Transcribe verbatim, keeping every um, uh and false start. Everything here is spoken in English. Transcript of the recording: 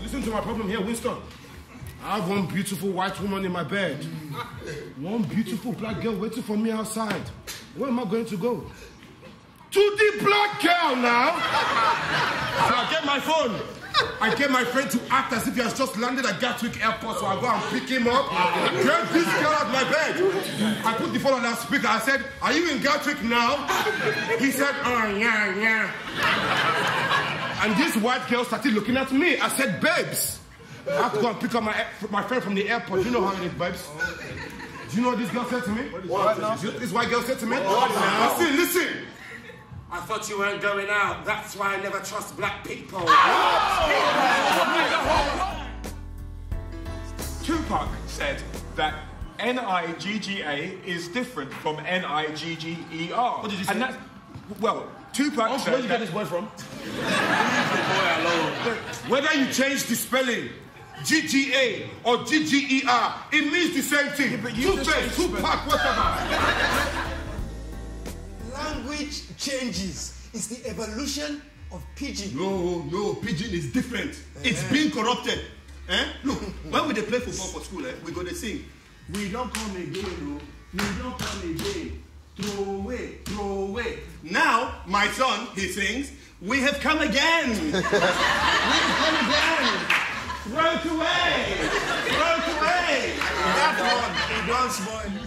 Listen to my problem here, Winston. I have one beautiful white woman in my bed. One beautiful black girl waiting for me outside. Where am I going to go? To the black girl now! So I get my phone. I get my friend to act as if he has just landed at Gatwick Airport, so I go and pick him up, get this girl out of my bed. I put the phone on that speaker. I said, are you in Gatwick now? He said, oh, yeah, yeah. And this white girl started looking at me. I said, babes, I have to go and pick up my, my friend from the airport. You know how it is, babes. Do you know what this girl said to me? What, what This white girl said to me? What now? Listen, listen. I thought you weren't going out. That's why I never trust black people. Tupac said that N I G G A is different from N I G G E R. What did you say? And that's, well, Tupac oh, said where did you get this boy from? Whether you change the spelling, G G A or G G E R, it means the same thing. Yeah, but you Tupac, Tupac, whatever. Language changes. It's the evolution of pidgin. No, no, pidgin is different. Uh, it's being corrupted. Eh? Look, when we they play football for school, eh, we go to sing. We don't come again, no. We don't come again. Throw away, throw away. Now, my son, he sings, we have come again. We have come again. Throw it away. Throw it away. That one, it was boy.